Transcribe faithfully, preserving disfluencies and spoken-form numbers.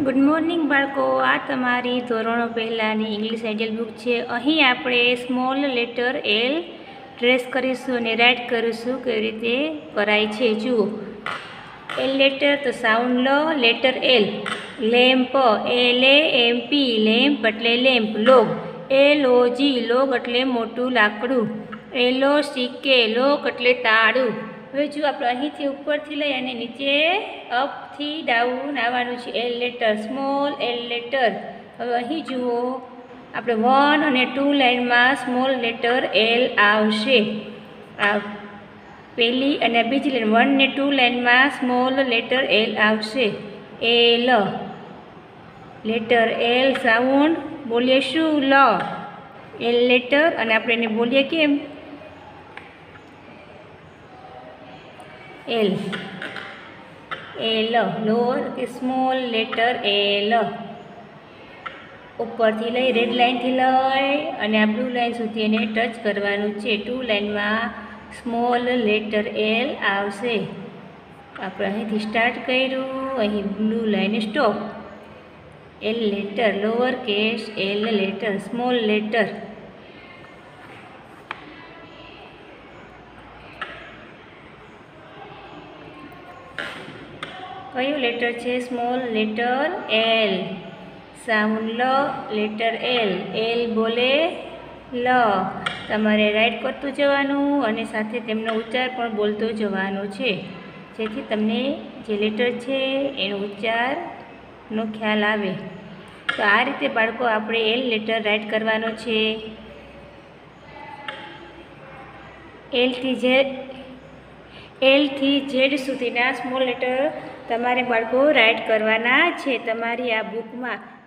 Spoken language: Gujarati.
ગુડ મોર્નિંગ બાળકો, આ તમારી ધોરણો પહેલાંની ઇંગ્લિશ આઈડિયલ બુક છે. અહીં આપણે સ્મોલ લેટર એલ ટ્રેસ કરીશું અને રાઇટ કરીશું કેવી રીતે કરાય છે. જુઓ, એલ લેટર તો સાઉન્ડ લો. Letter L, lamp, L A M P, lamp એટલે lamp. Log, L O G, log એટલે મોટું લાકડું. એલો સીકે, લોક એટલે તાળું. હવે જો આપણે અહીંથી ઉપરથી લઈ અને નીચે અપથી ડાઉન આવવાનું છે. L letter, small L letter. હવે અહીં જુઓ, આપણે વન અને ટુ લાઇનમાં સ્મોલ લેટર એલ આવશે. આ પહેલી અને બીજી લાઇન વન ને ટુ લાઇનમાં સ્મોલ લેટર એલ આવશે. એલ લેટર એલ સાઉન્ડ બોલીએ શું? લ. એલ લેટર અને આપણે એને બોલીએ કેમ? એલ. એલ લોઅર કે સ્મોલ લેટર એલ. ઉપરથી લઈ રેડ લાઇનથી લઈ અને આ બ્લુ લાઇન સુધી એને ટચ કરવાનું છે. ટુ લાઇનમાં સ્મોલ લેટર એલ આવશે. આપણે અહીંથી સ્ટાર્ટ કર્યું, અહીં blue line stop. L letter, lower case L letter, small letter. કયું લેટર છે? Small letter L. સાઉન્ડ લ. Letter L. એલ બોલે લ. તમારે રાઇટ કરતું જવાનું અને સાથે તેમનો ઉચ્ચાર પણ બોલતો જવાનો છે, જેથી તમને જે લેટર છે એનો ઉચ્ચારનો ખ્યાલ આવે. તો આ રીતે બાળકો આપણે એલ લેટર રાઇટ કરવાનો છે. એલથી જે એલથી ઝેડ સુધીના સ્મોલ લેટર તમારે બાળકો રાઇટ કરવાના છે તમારી આ બુકમાં.